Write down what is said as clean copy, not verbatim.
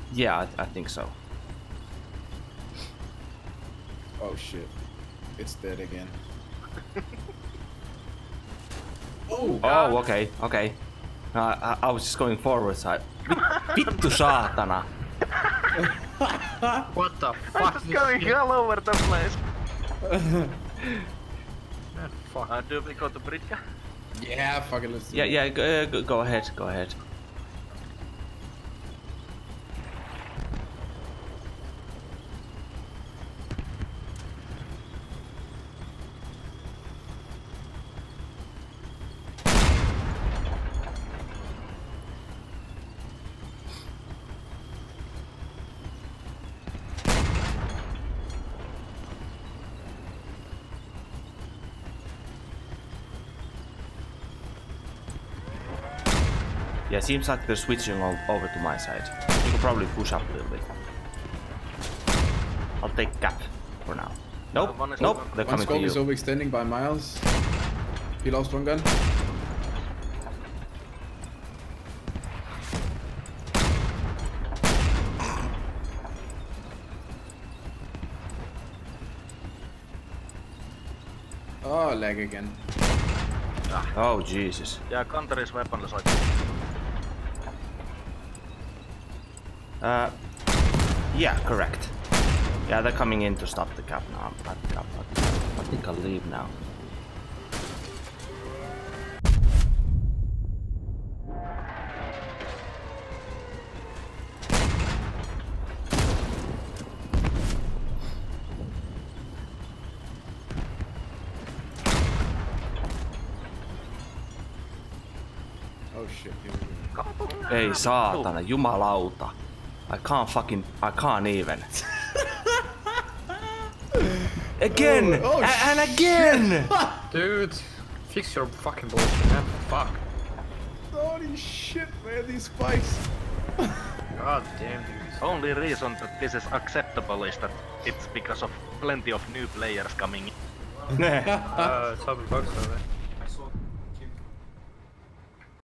Yeah, I think so. Oh shit. It's dead again. Oh! Oh, okay, okay. I was just going forward side. Vittu saatana! What the I'm fuck? just going all over the place. Man, fuck. Do we go to Britka? Yeah, fuck it, let's do it. Yeah, go ahead, go ahead. Yeah, seems like they're switching over to my side. You can probably push up a little bit. I'll take cap for now. Nope, one is nope, open. they're One coming to scope is you. overextending by miles. He lost one gun. Oh, lag again. Oh, Jesus. Yeah, counter is weaponless. Yeah, correct. Yeah, they're coming in to stop the cap now. I think I'll leave now. Oh shit, here we go. Ei saatana, jumalauta. I can't even. Again! Oh, And again! Dude, fix your fucking bullshit, man. Fuck. Holy shit, man, these spikes. God damn, dude. Only reason that this is acceptable is that it's because of plenty of new players coming in. It's open box over there.